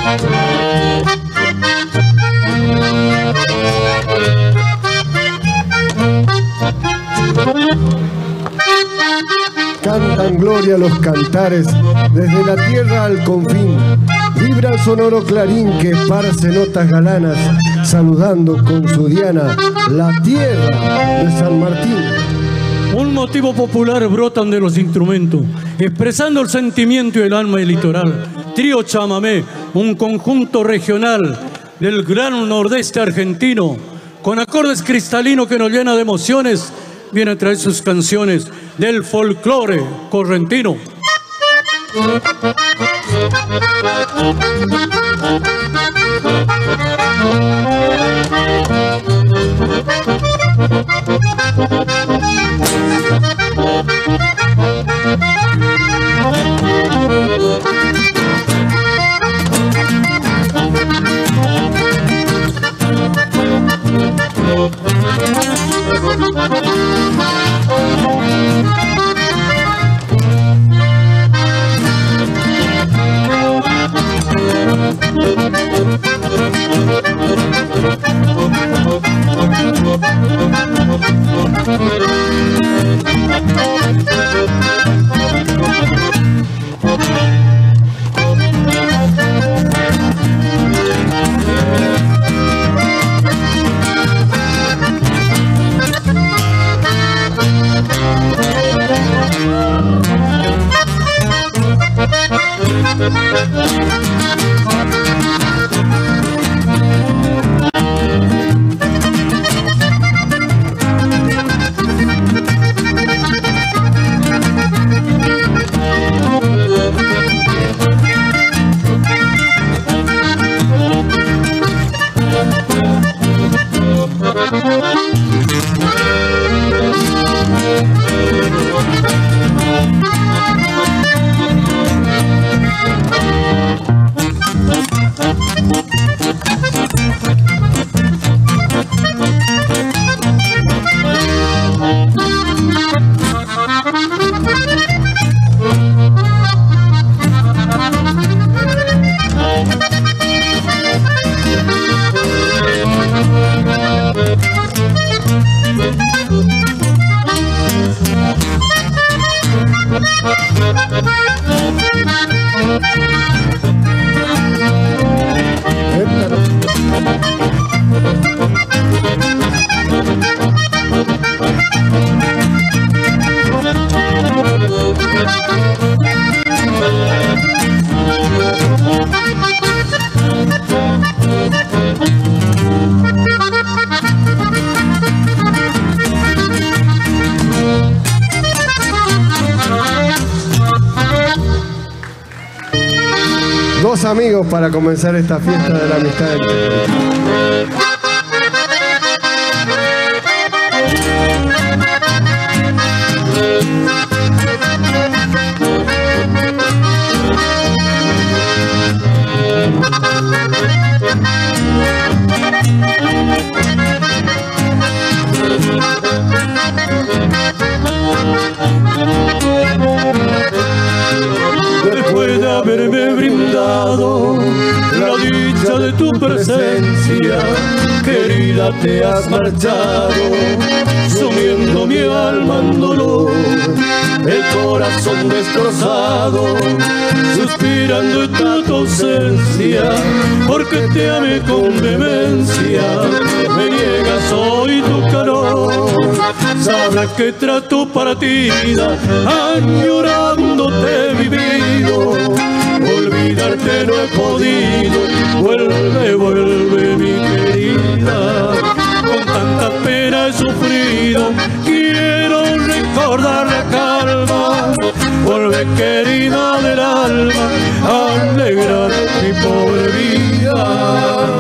Cantan gloria los cantares desde la tierra al confín. Vibra el sonoro clarín que esparce notas galanas, saludando con su diana la tierra de San Martín. Un motivo popular brotan de los instrumentos, expresando el sentimiento y el alma del litoral. Trío Chamamé, un conjunto regional del gran nordeste argentino, con acordes cristalinos que nos llena de emociones, viene a traer sus canciones del folclore correntino. Dos amigos para comenzar esta fiesta de la amistad. Después de haberme brindado la dicha de tu presencia, querida, te has marchado, sumiendo mi alma en dolor, el corazón destrozado, suspirando en tu ausencia, porque te amé con vehemencia, me niegas hoy tu calor. Sabrás que tras tu partida, añorándote he vivido, olvidarte no he podido. Vuelve, vuelve mi querida, con tanta pena he sufrido, quiero recordar la calma. Vuelve, querida del alma, a alegrar mi pobre vida.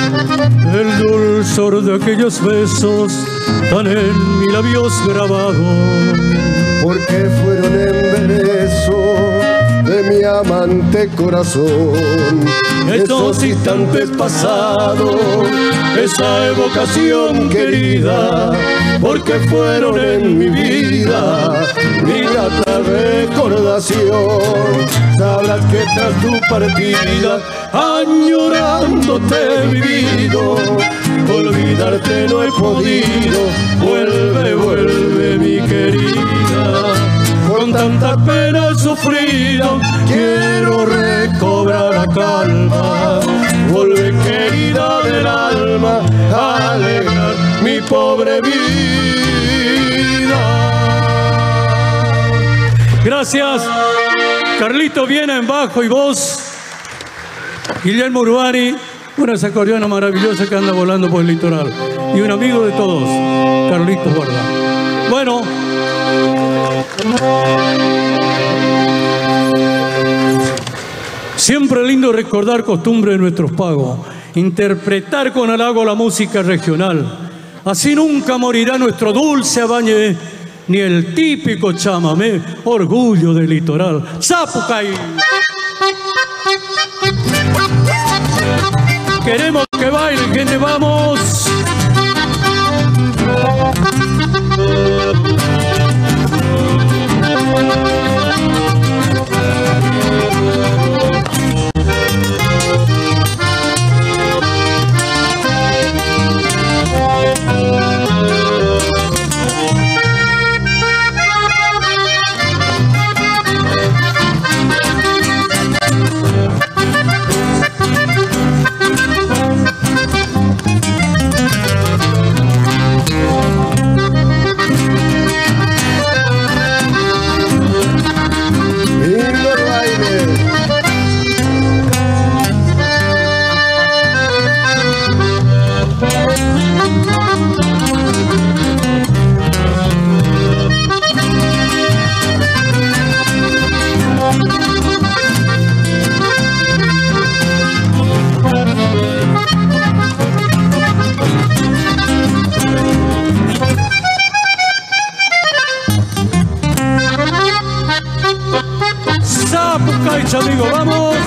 el dulzor de aquellos besos tan en mis labios grabados, porque fueron embeleso de mi amante corazón. Esos instantes pasados, esa evocación querida, porque fueron en mi vida mi grata recordación. Sabrás que tras tu partida, añorándote he vivido, olvidarte no he podido. Vuelve, vuelve mi querida, con tanta pena sufrida quiero recobrar la calma. Vuelve querida del alma, a alegrar mi pobre vida. Gracias. Carlito Viena en bajo y voz. Guillermo Urbani, unas acordeonas maravillosas que anda volando por el litoral. Y un amigo de todos, Carlito Borda. Bueno. Siempre lindo recordar costumbre de nuestros pagos, interpretar con halago la música regional. Así nunca morirá nuestro dulce abañé, ni el típico chamamé, orgullo del litoral. ¡Zapucay! Queremos que bailen, gente, vamos. Amigo, vamos.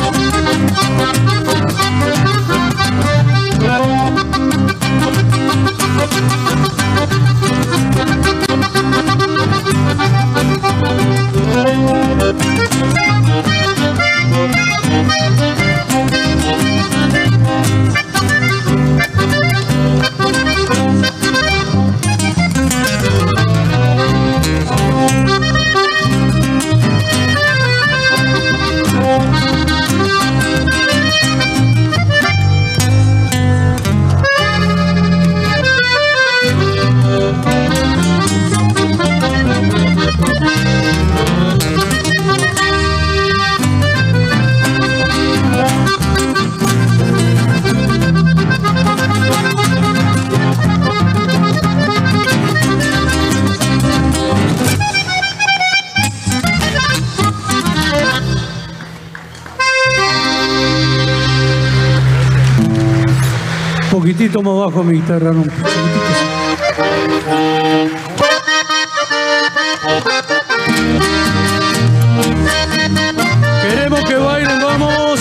Poquitito más bajo mi guitarra, no, queremos que bailen, vamos.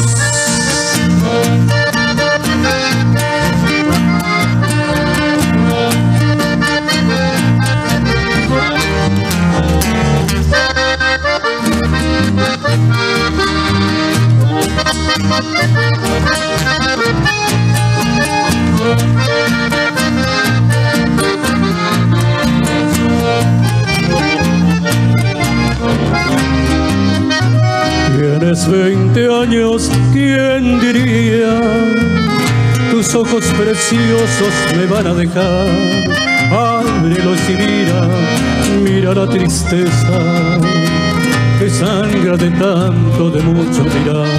Tienes 20 años, ¿quién diría? Tus ojos preciosos me van a dejar. Ábrelos y mira, mira la tristeza que sangra de tanto, de mucho mirar.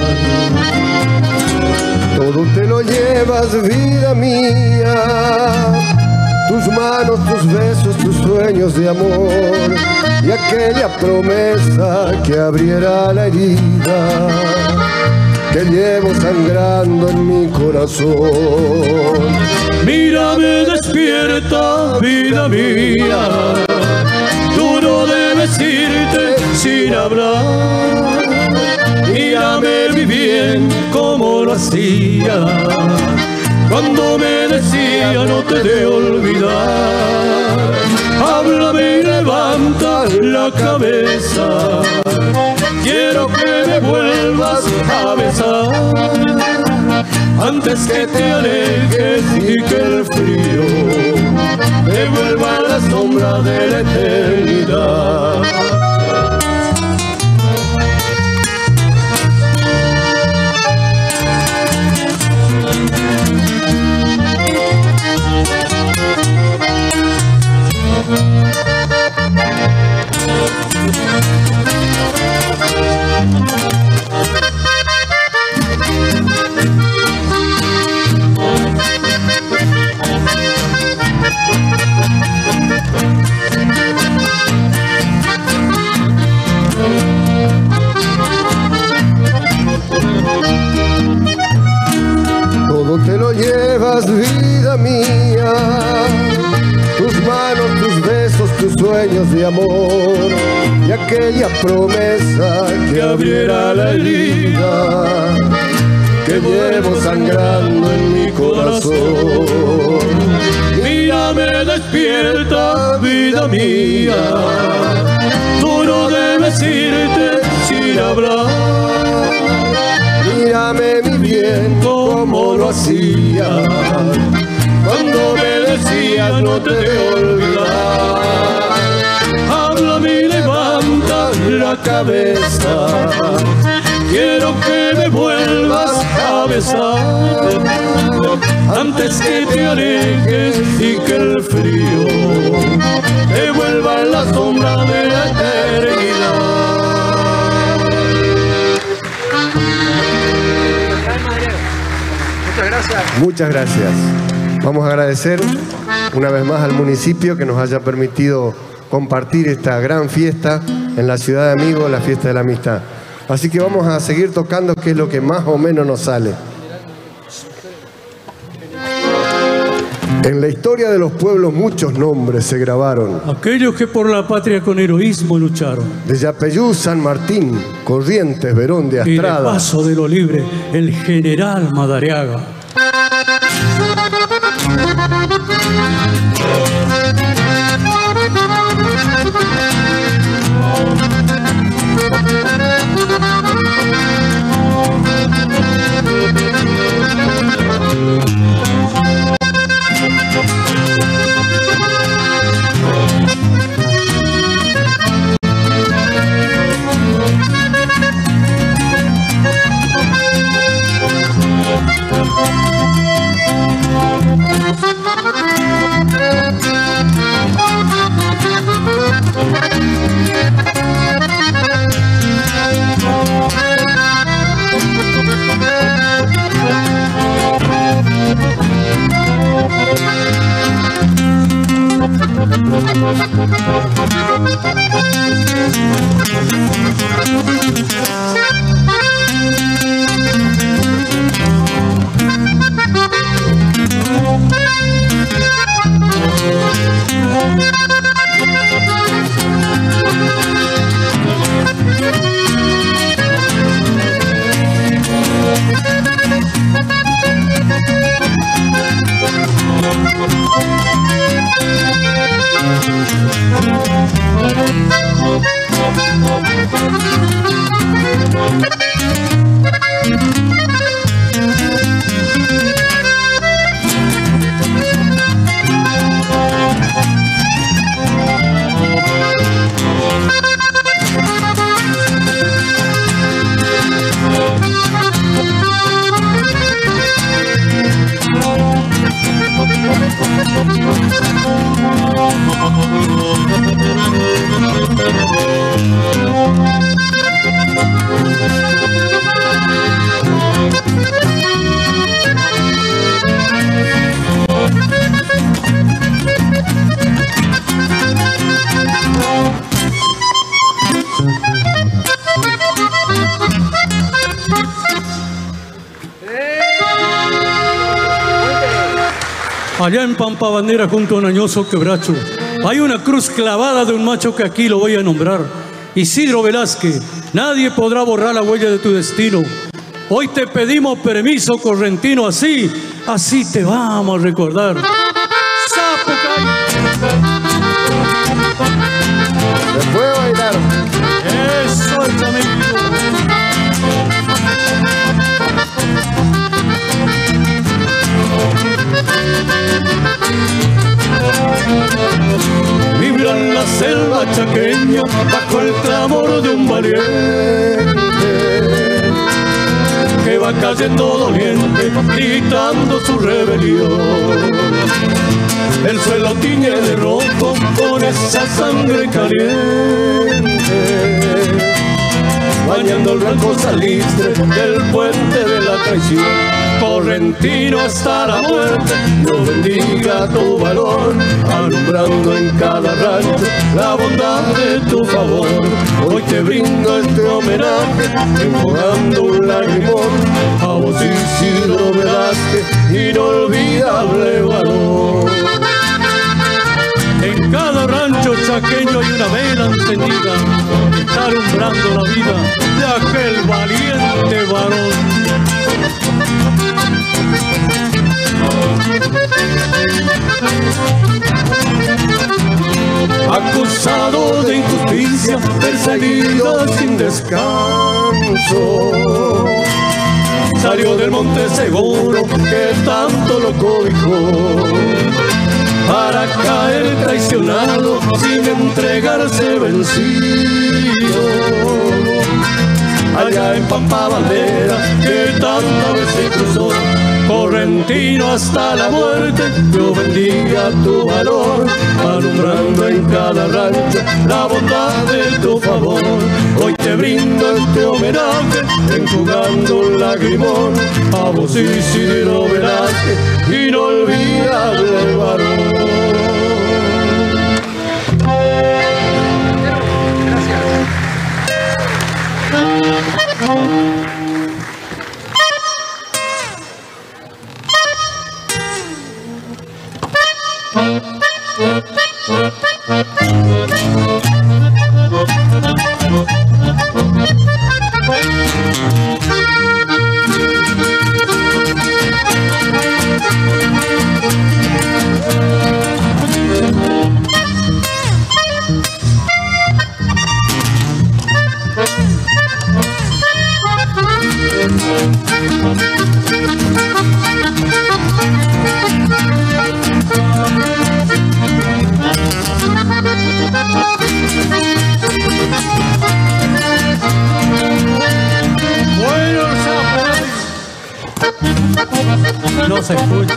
Todo te lo llevas, vida mía, tus manos, tus besos, tus sueños de amor y aquella promesa que abriera la herida que llevo sangrando en mi corazón. Mírame despierta, vida mía, tú no debes irte sin hablar. Mírame mi bien como lo hacía cuando me decía no te de olvidar. Háblame y levanta la cabeza, quiero que me vuelvas a besar antes que te alejes y que el frío me vuelva a la sombra de la eternidad. Todo te lo llevas, vida mía, tus manos, tus besos, tus sueños de amor y aquella promesa que abriera la herida que llevo sangrando en mi corazón. Mírame despierta, vida mía, tú no debes irte sin hablar. Mírame mi bien como lo hacía cuando me decías no te de olvidar. Háblame y levanta la cabeza, quiero que me vuelvas a besar antes que te alejes y que el frío te vuelva a la sombra de la eternidad. Muchas gracias. Muchas gracias. Vamos a agradecer una vez más al municipio que nos haya permitido compartir esta gran fiesta en la ciudad de Amigos, la fiesta de la amistad. Así que vamos a seguir tocando, que es lo que más o menos nos sale. En la historia de los pueblos muchos nombres se grabaron. Aquellos que por la patria con heroísmo lucharon. De Yapeyú, San Martín, Corrientes, Verón de Y de Astrada. Paso de lo Libre, el general Madariaga. Thank you. Allá en Pampabandera, junto a un añoso quebracho, hay una cruz clavada de un macho que aquí lo voy a nombrar. Isidro Velázquez, nadie podrá borrar la huella de tu destino. Hoy te pedimos permiso, correntino, así te vamos a recordar. ¡Zapucay! Se fue a bailar. ¡Eso, chamito! Vibra en la selva chaqueña bajo el clamor de un valiente que va cayendo doliente gritando su rebelión. El suelo tiñe de rojo con esa sangre caliente, bañando el blanco salistre del puente de la traición. Correntino hasta la muerte, Dios bendiga tu valor, alumbrando en cada rancho la bondad de tu favor. Hoy te brindo este homenaje, enjugando un lagrimón a vos, Isidro Velázquez, inolvidable valor. En cada rancho chaqueño hay una vela encendida que está alumbrando la vida de aquel valiente varón. Acusado de injusticia, perseguido sin descanso, salió del monte seguro que tanto lo cobijó, para caer traicionado sin entregarse vencido. Allá en Pampabandera que tantas veces cruzó, correntino hasta la muerte, Dios bendiga tu valor, alumbrando en cada rancho la bondad de tu favor. Hoy te brindo este homenaje, enjugando un lagrimón a vos, Isidro Velázquez, inolvidable varón. No se escucha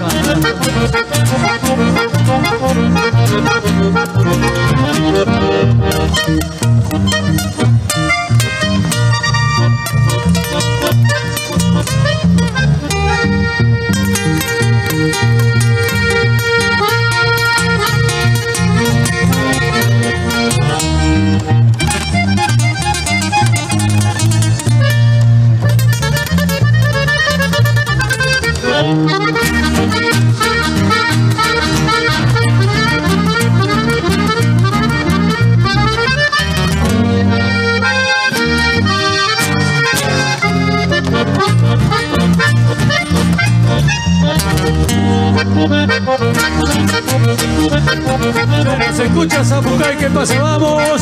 se escucha Zapucay, ¿qué pasa? ¡Vamos!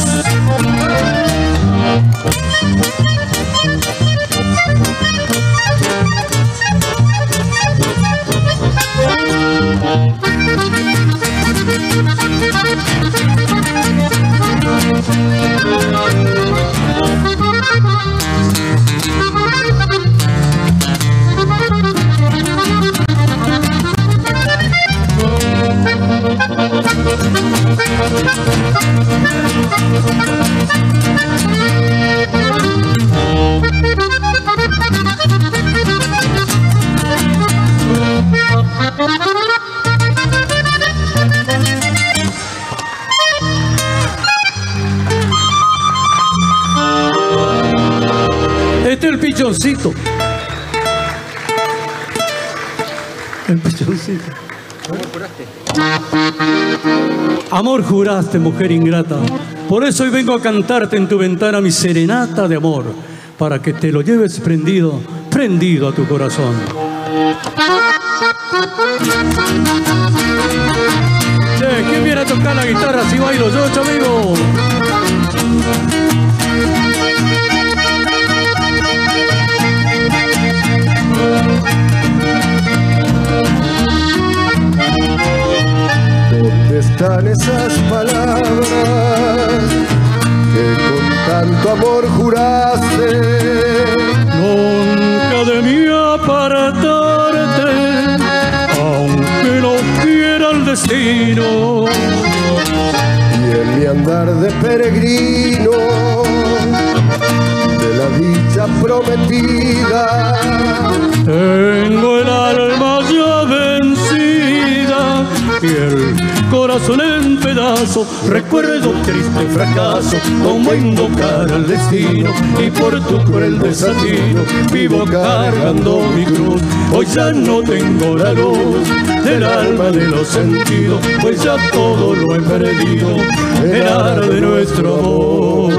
Este es el pichoncito. El pichoncito. Amor juraste, mujer ingrata. Por eso hoy vengo a cantarte en tu ventana mi serenata de amor, para que te lo lleves prendido, prendido a tu corazón. Che, ¿quién viene a tocar la guitarra si bailo yo, amigo? ¿Dónde están esas palabras que con tanto amor juraste? Nunca de mí apartarte, aunque no quiera el destino. Y en mi andar de peregrino, de la dicha prometida, tengo el alma ya vencida y el corazón en pedazos. Recuerdo un triste fracaso, como invocar al destino, y por tu cruel desatino vivo cargando mi cruz. Hoy ya no tengo la luz del alma de los sentidos, pues ya todo lo he perdido, el ar de nuestro amor.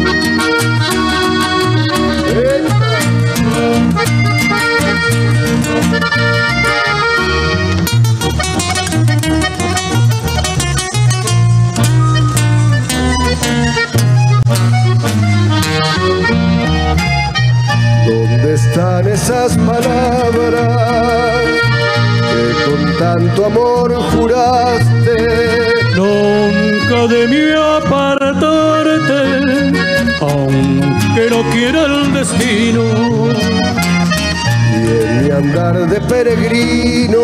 ¿dónde están esas palabras que con tanto amor juraste? Nunca de mí apartarte, aunque no quiera el destino. Y en mi andar de peregrino,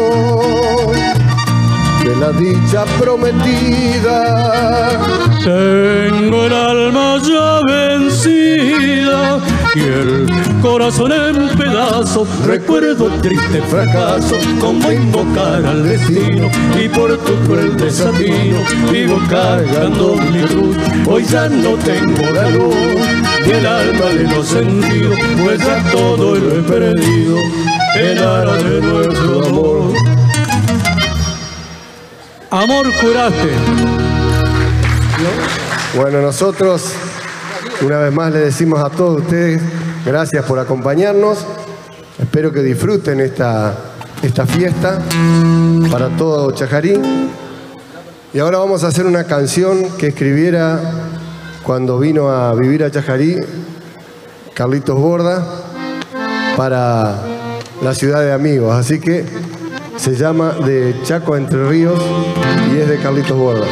de la dicha prometida, tengo el alma ya vencida y el corazón en pedazos. Recuerdo el triste fracaso, como invocar al destino, y por tu cruel desatino vivo cargando mi cruz. Hoy ya no tengo la luz del alma de los sentidos, pues ya todo lo he perdido, el ara de nuestro amor. Amor juraste. bueno, nosotros una vez más les decimos a todos ustedes gracias por acompañarnos. Espero que disfruten esta fiesta para todo Chajarí. Y ahora vamos a hacer una canción que escribiera cuando vino a vivir a Chajarí Carlitos Borda para la ciudad de Amigos. Así que se llama De Chaco a Entre Ríos y es de Carlitos Borda.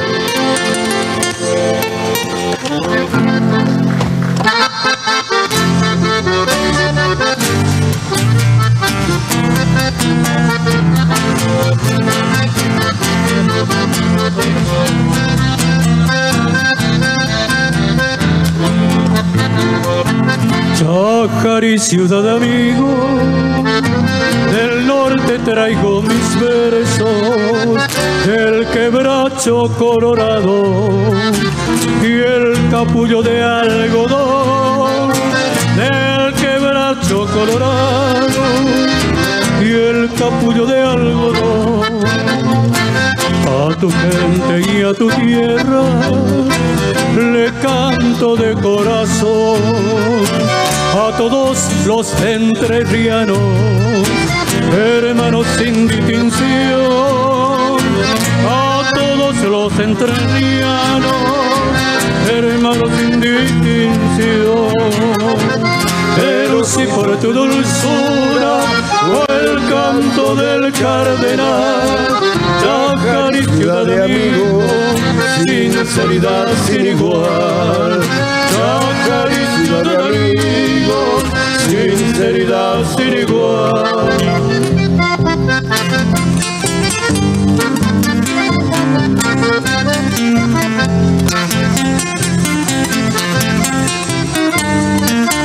Chajarí, ciudad de amigos, del norte traigo mis versos, del quebracho colorado y el capullo de algodón, del quebracho colorado y el capullo de algodón. A tu gente y a tu tierra le canto de corazón, a todos los entrerrianos, hermanos sin distinción, a todos los entrerrianos, hermanos sin distinción. Pero si por tu dulzura o el canto del cardenal, Chajarí, ciudad de amigos, sinceridad sin igual. Chajarí, ciudad de amigos, sinceridad sin igual.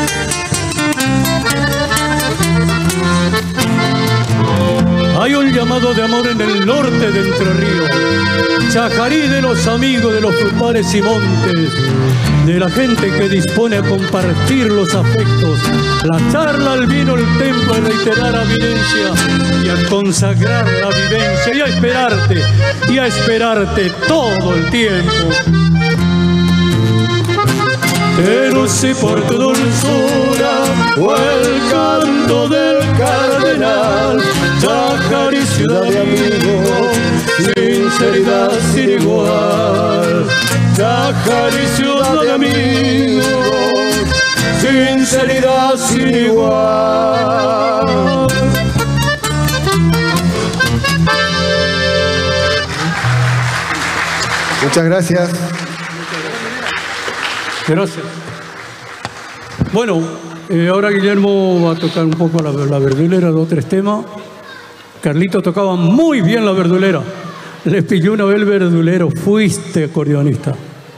Hay un llamado llamado de amor en el norte de Entre Ríos. Chajarí de los amigos de los frutales y montes, de la gente que dispone a compartir los afectos, la charla, el vino, el templo, a reiterar avidencia y a consagrar la vivencia y a esperarte todo el tiempo. Pero si por tu dulzura o el canto del cardenal, Chajarí, ciudad de amigos, sinceridad sin igual. Chajarí, ciudad de amigos, sinceridad sin igual. Muchas gracias. Gracias. Bueno, ahora Guillermo va a tocar un poco la verdulera, dos o tres temas. Carlito tocaba muy bien la verdulera. Le pilló una vez el verdulero. Fuiste acordeonista.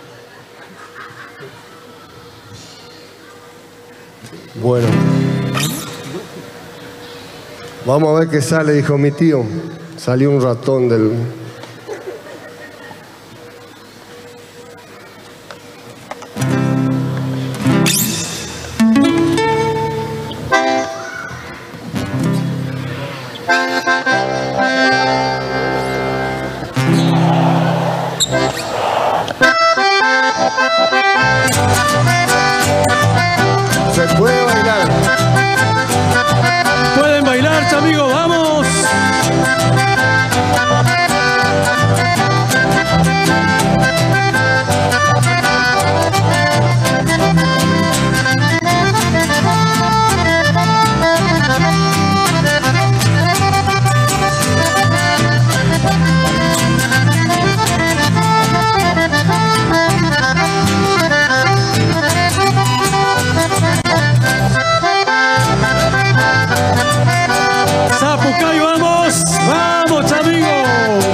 Bueno. Vamos a ver qué sale, dijo mi tío. Salió un ratón del... Se puede bailar. Pueden bailar, amigos, vamos. Zapucay, vamos, vamos, amigos.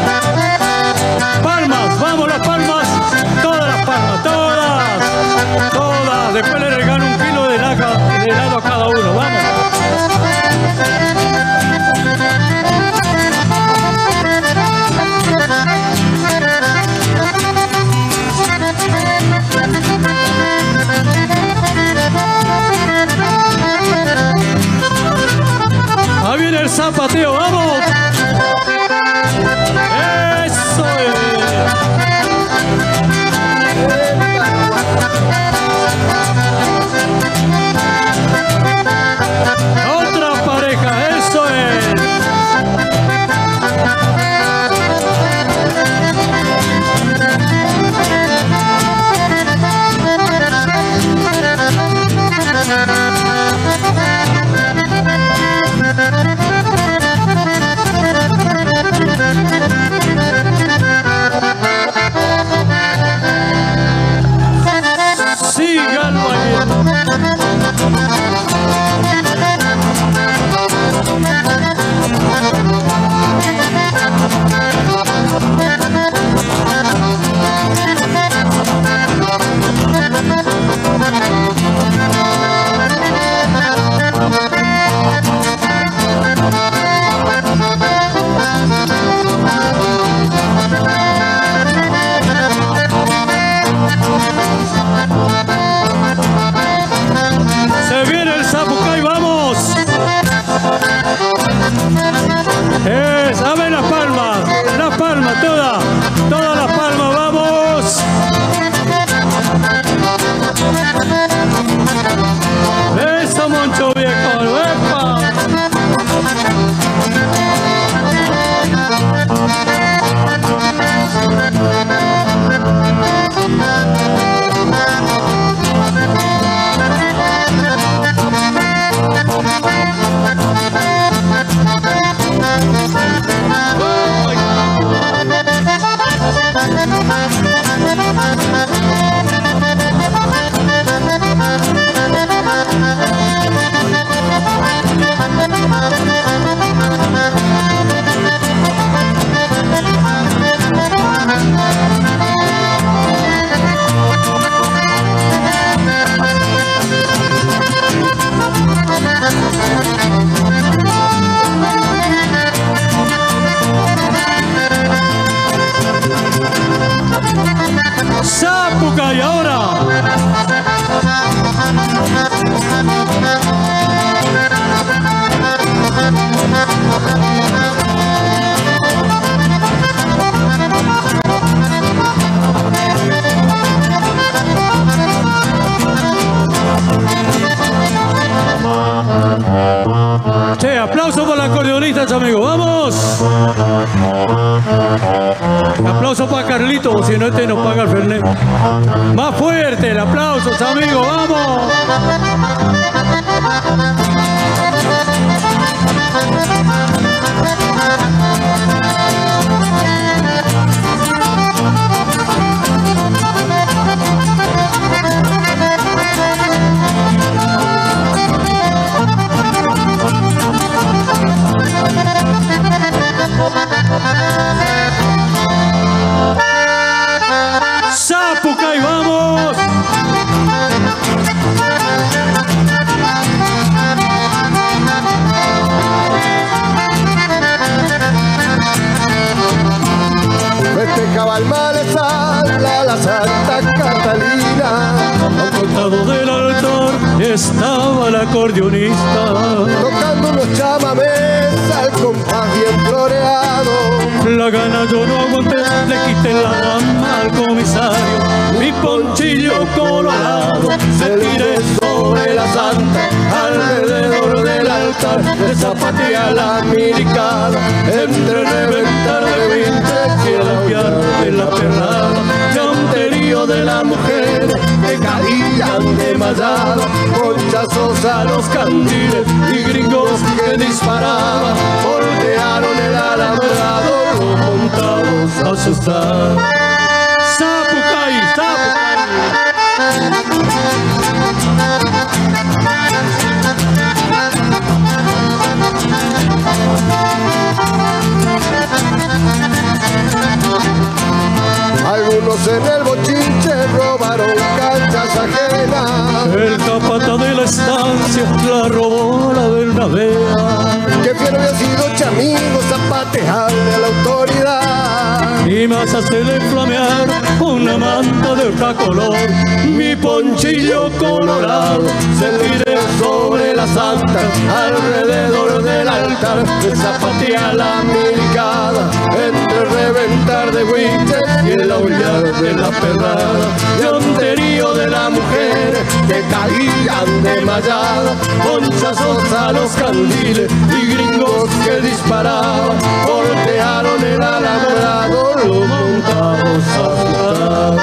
Palmas, vamos las palmas, todas las palmas, todas. Después le regalo un kilo de helado a cada uno, vamos. Ahí viene el zapateo, vamos. Eso es. Otra pareja, eso es. Sigan se viene el Zapucay, vamos. Saben las palmas, todas las palmas, vamos. Eso, Moncho viejo, ¡epa! Che, aplauso para la acordeonista, amigo. ¡Vamos! Aplauso para Carlito, si no este nos paga el Fernet. Más fuerte el aplauso, amigo. ¡Vamos! ¡Zapucay, vamos! Festejaba al Malezal a la Santa Catalina. Al costado del altar estaba el acordeonista, Tocando unos chamamés al compás bien floreado. la gana yo no aguanté, le quité la dama al comisario. Mi ponchillo colorado se tiré sobre la santa, alrededor del altar de zapatilla la americana, entre reventar de vintes y el aullar de la perrada, llanterío de la mujer que caían de mallada, ponchazos a los candiles y gringos que disparaban, voltearon el alambrado, los montados asustados. ¡Zapucay, Algunos en el bochinche robaron canchas ajenas. El capata de la estancia la robó a la Bernabea, Que fiero había sido chamigo zapatearle a la autoridad. y más hacerle flamear una manta de otra color. Mi ponchillo colorado se tiré sobre la santa, alrededor del altar de zapatilla la americana, entre reventar de huiches y el aullar de la perrada, llanterío de la mujer que caían de mallada, ponchazos a los candiles y gringos que disparaban, voltearon el alambrado, los montados asustados.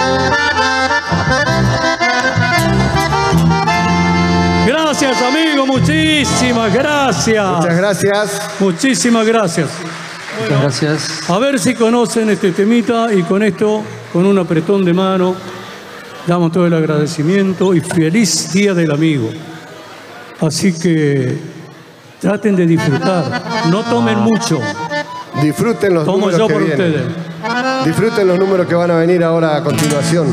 Gracias, amigo, muchísimas gracias. Muchas gracias. Muchísimas gracias. Muchas gracias. A ver si conocen este temita, y con esto, con un apretón de mano, damos todo el agradecimiento y feliz Día del Amigo. Así que traten de disfrutar, no tomen mucho, Disfruten los tomo números yo que por vienen. ustedes. Disfruten los números que van a venir ahora a continuación.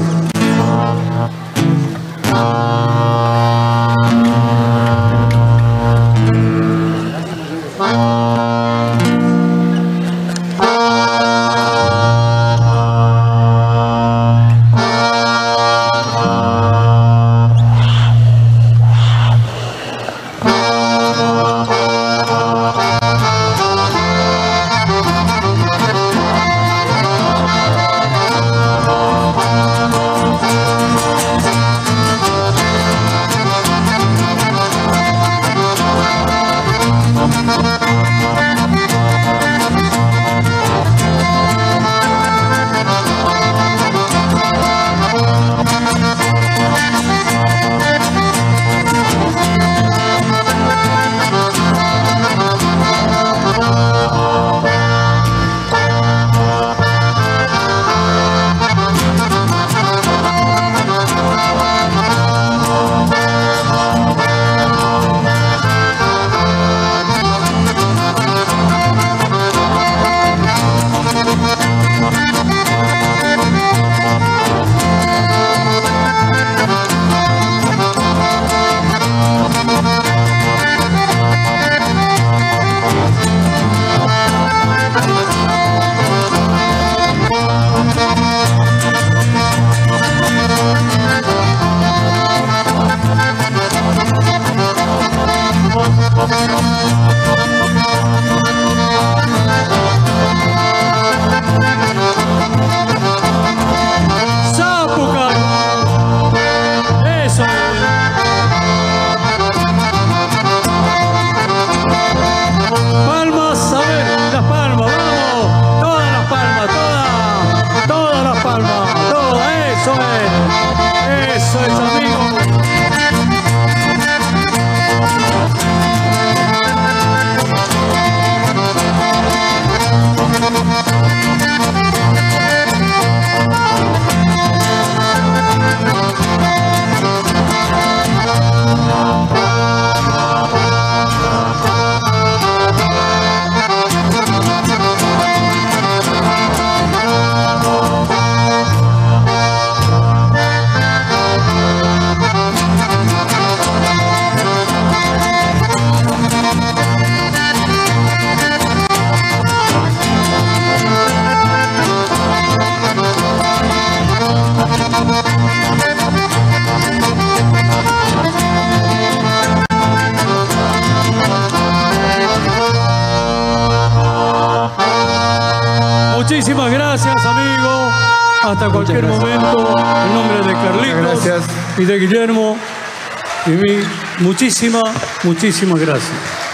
Muchísimas gracias, amigo. Hasta cualquier momento. En nombre de Carlitos y de Guillermo y mí, muchísimas gracias.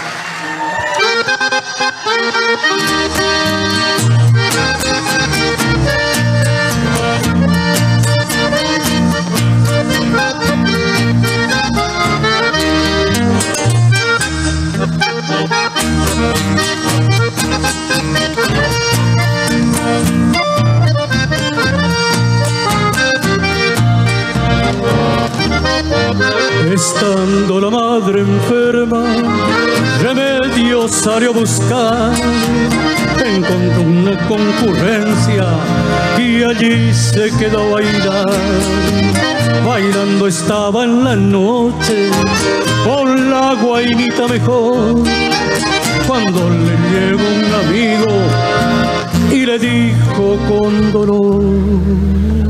Estando la madre enferma, remedios salió a buscar. Encontró una concurrencia y allí se quedó a bailar. Bailando estaba en la noche con la guainita mejor, cuando le llegó un amigo y le dijo con dolor: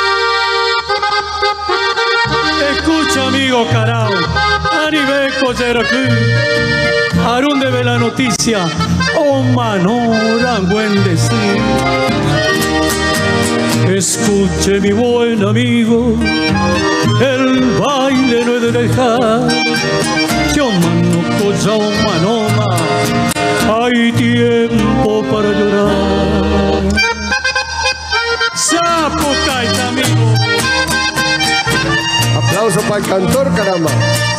escucha, amigo Carao, Aribeco Yeracú, Arún debe la noticia, o Manora buen decir. Escuche, mi buen amigo, el baile no he de dejar. Yo mano ya o manoma, hay tiempo para llorar. Sapo caita, amigo. Aplauso para el cantor, caramba.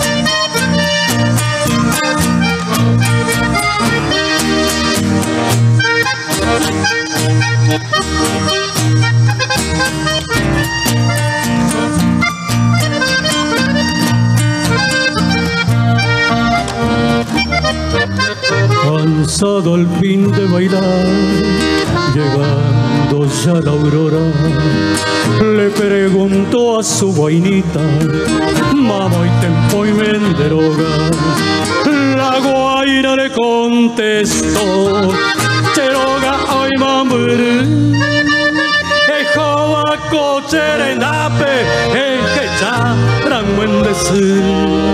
Cansado al fin de bailar, llegando ya la aurora, le preguntó a su guainita: mamá, y tempo y menderoga. La guaina le contestó: cheroga, hoy mamur, ejoa cochere nape, que ya buen decir.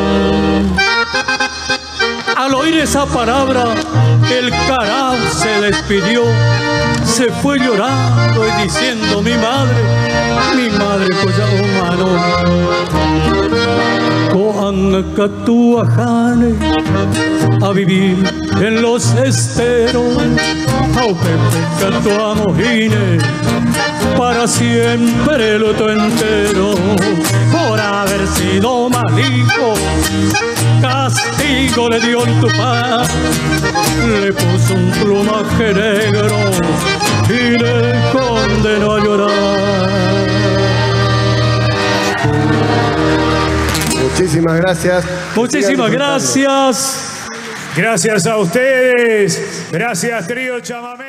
Al oír esa palabra, el Carao se despidió, se fue llorando y diciendo: mi madre, collao mano, coancatuajane, a vivir en los esteros, au pepe catuamojine, para siempre luto entero, por haber sido mal hijo. Castigo le dio el Tupá, le puso un plumaje negro y le condenó a llorar. Muchísimas gracias. Muchísimas gracias. Gracias a ustedes. Gracias, Trío Chamamé.